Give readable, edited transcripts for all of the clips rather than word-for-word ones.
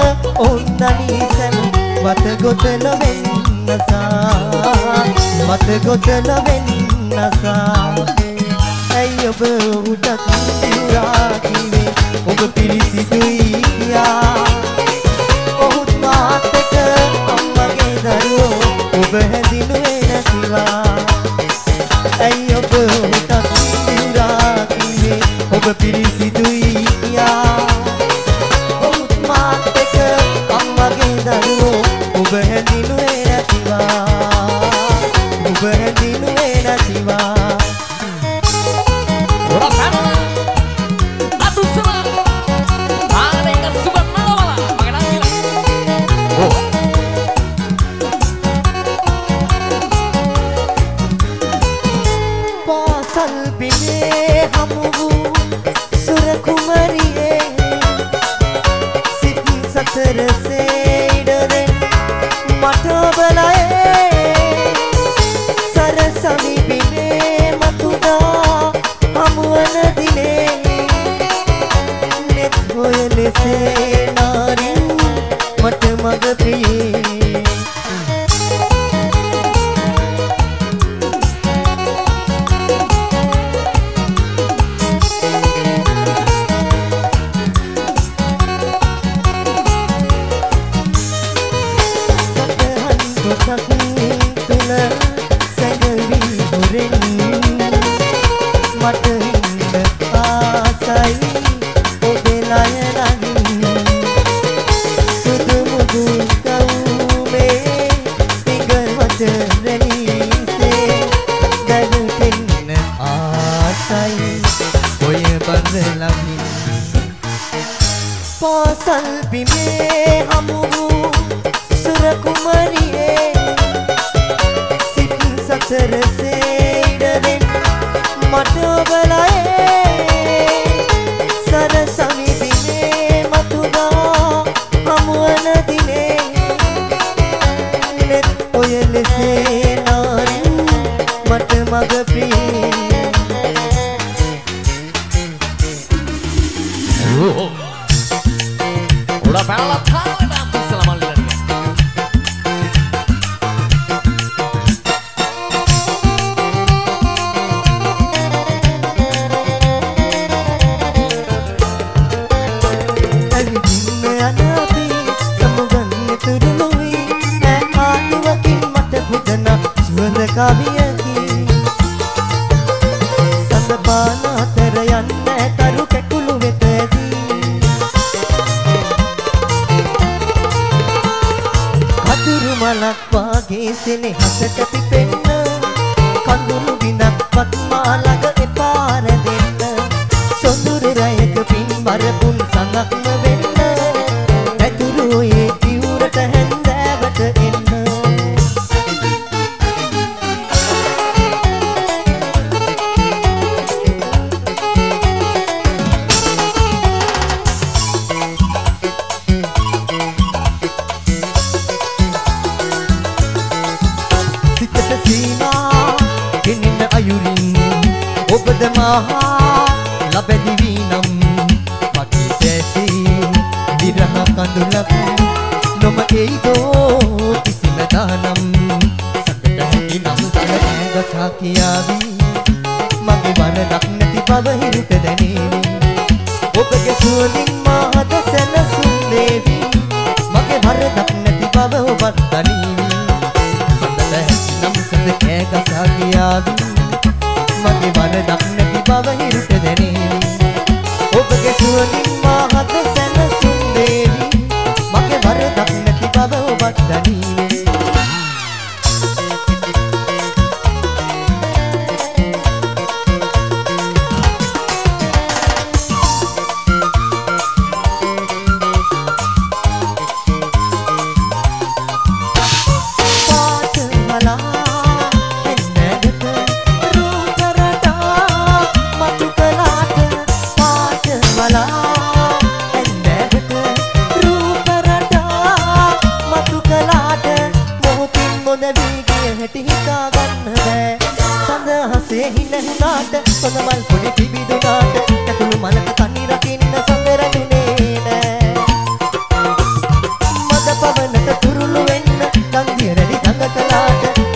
ඔන්නනි සැම මත ගොතල වෙන්නසා මත ගොතල වෙන්නසා ඇයි ඔබ උඩක් දුරා කිවේ ඔබ පිරිසිදුයි කියා ඔහුත් මාත් එක්ක අම්මගේ දරුවෝ ඔබ හැදිනුවේ නැතිවා ඇයි ඔබ උඩක් දුරා කිවේ ඔබ පිරිසිදුයි කියා ඔහුත් මාත් එක්ක අම්මගේ දරුවෝ ඔබ හැදිනුවේ නැතිවා ඔබ හැදිනුවේ නැතිවා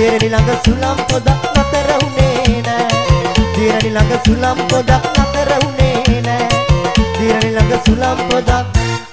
දේරණි ළඟ සුළම් පොදක් නතර වුණේ නෑ දේරණි ළඟ සුළම් පොදක් නතර වුණේ නෑ දේරණි ළඟ සුළම් පොදක්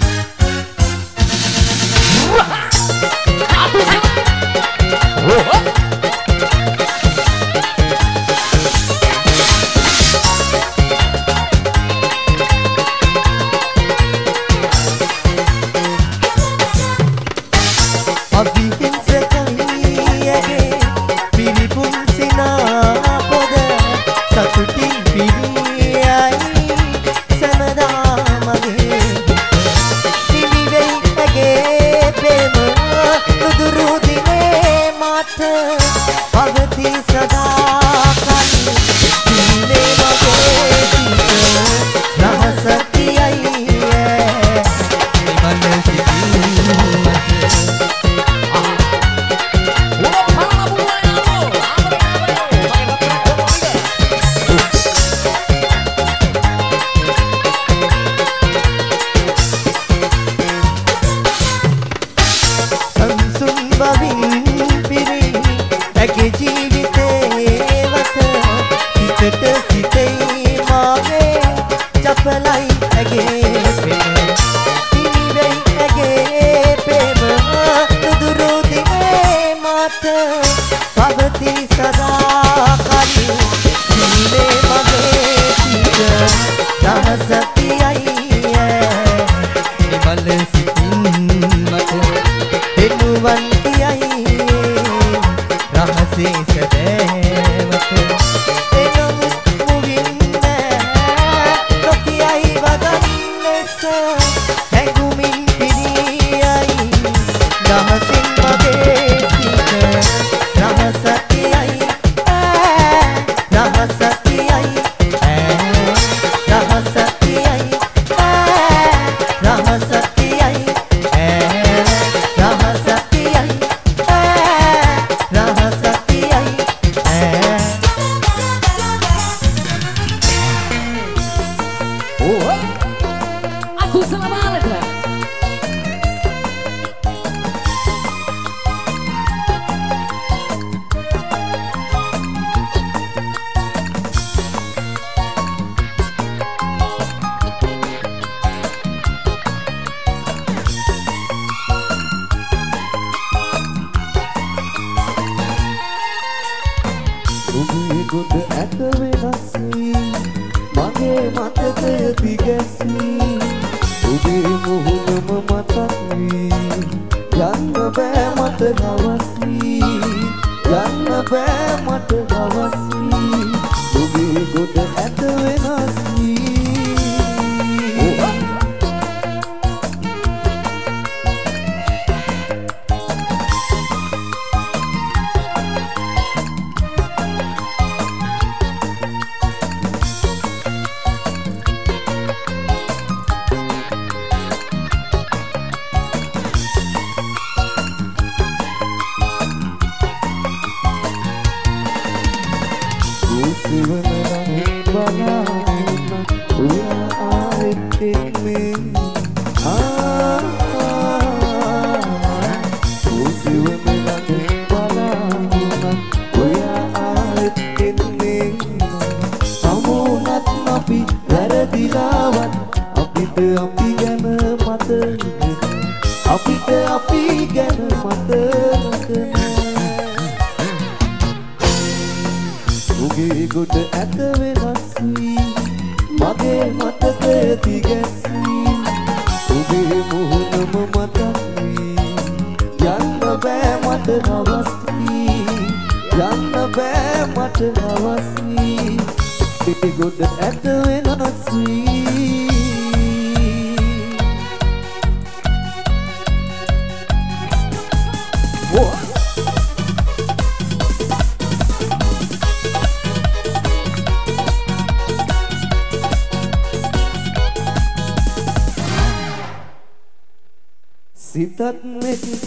සිතත් එක්ක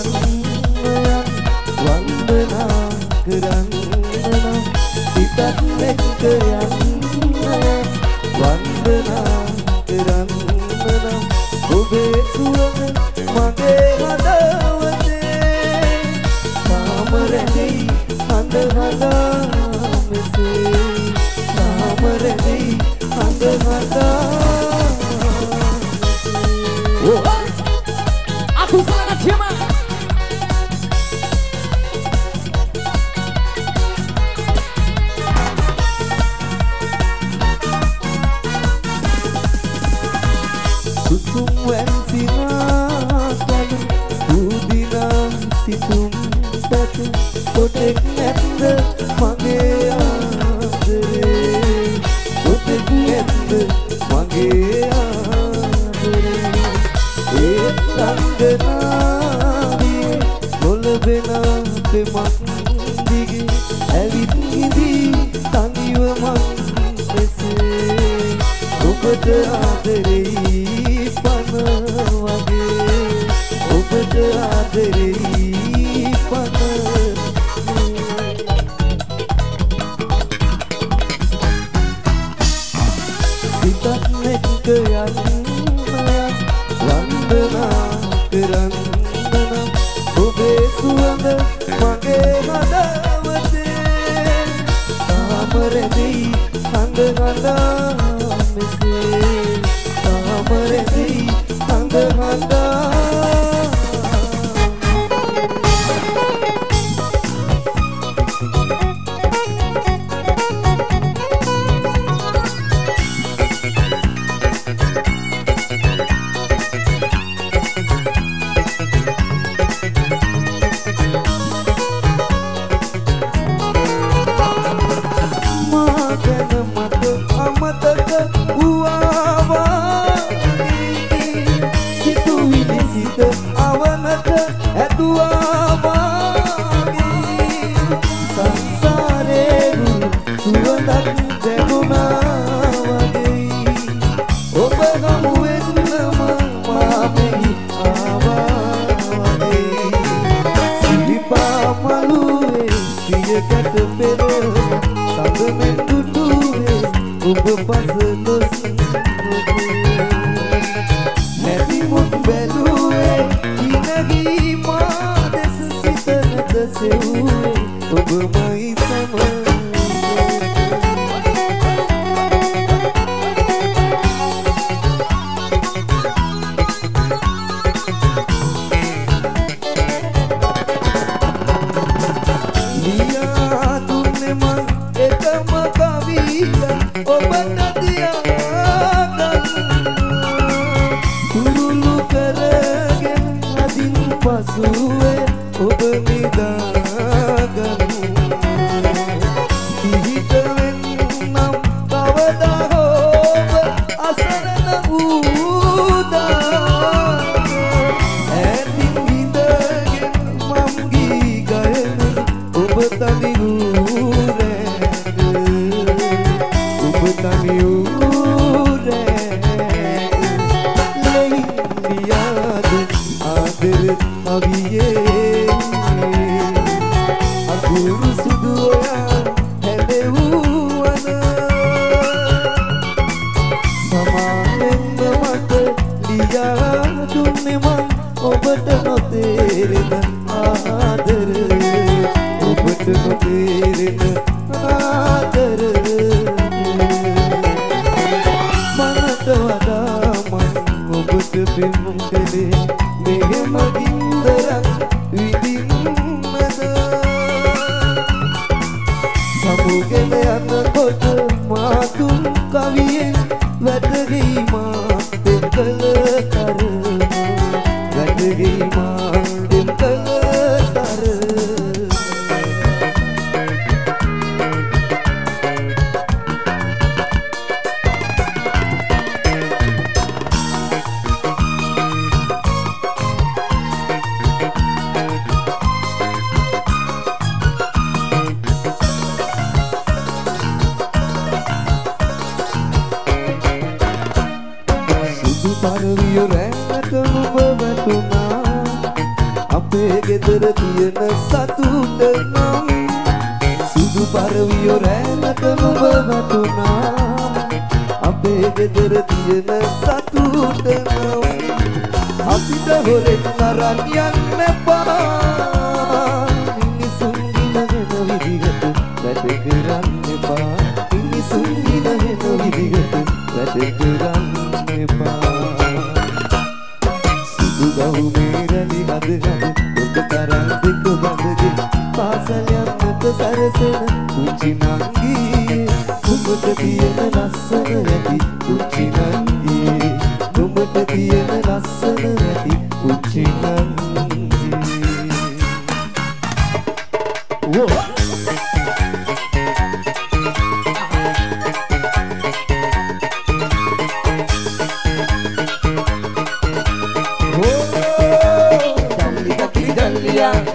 යන්න වන්දනා කරන්න සිතත් එක්ක යන්න වන්දනා කරන්න ඔබේ සුවඳ මගේ හදවතේ තාම රැඳී සිතුම් පැත කොටෙක් නැත්ද මගේ ආදරේ කොටෙක් නැත්ද මගේ ආදරේ ඒ සංගනාවේ නොලබෙන පෙමක් දිගේ ඇවිත් ඉදී තනිව මං එසේ ඔබට ආදරෙයි පන වගේ ඔබට ආදරෙයි පන සිතත් නැක යන්න වන්දනා කරන්න ඔබේ සුවඳ මගේ හදවතේ තාමරෙදී හඳ හඳා මෙසේ තාමරෙදී හඳ හඳා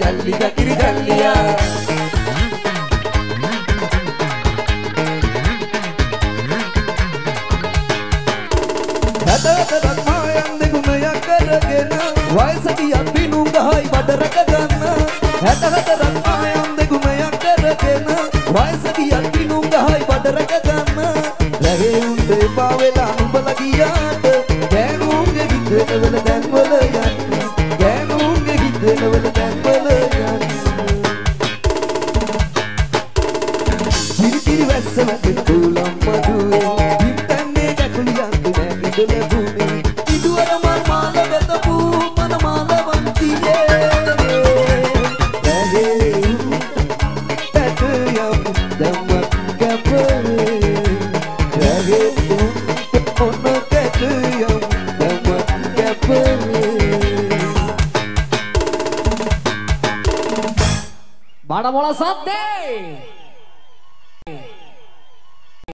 දැල්ලි කකිරි දැල්ලියා හැදතරක් මායන් දෙගුණයක් කරගෙන වයසට යත් පිනුම් ගහයි බඩ රැක ගන්න හැදතරක් මායන් දෙගුණයක් කරගෙන වයසට යත් පිනුම් ගහයි බඩ රැක ගන්න ලැගේ උන්ට එපා වෙලා නුඹලා ගියාට ගෑනුන්ගේ හිතවල දැන්වල යන්න ගෑනුන්ගේ හිතවල දැන්වල යන්න කිරි වැස්ස වැටෙන කුලම් මඩුවේ හිතන්නේ කකුලියක් නැගිටල භූමි ඉදුවර මල් මාල වෙතපු මන මාල වන්තියේ ලැගේ පැට යම් දම්මක් කැපේ ලැගේ ඔන්න පැට යම් දම්මක් කැපේ බඩ මොළ සද්දේ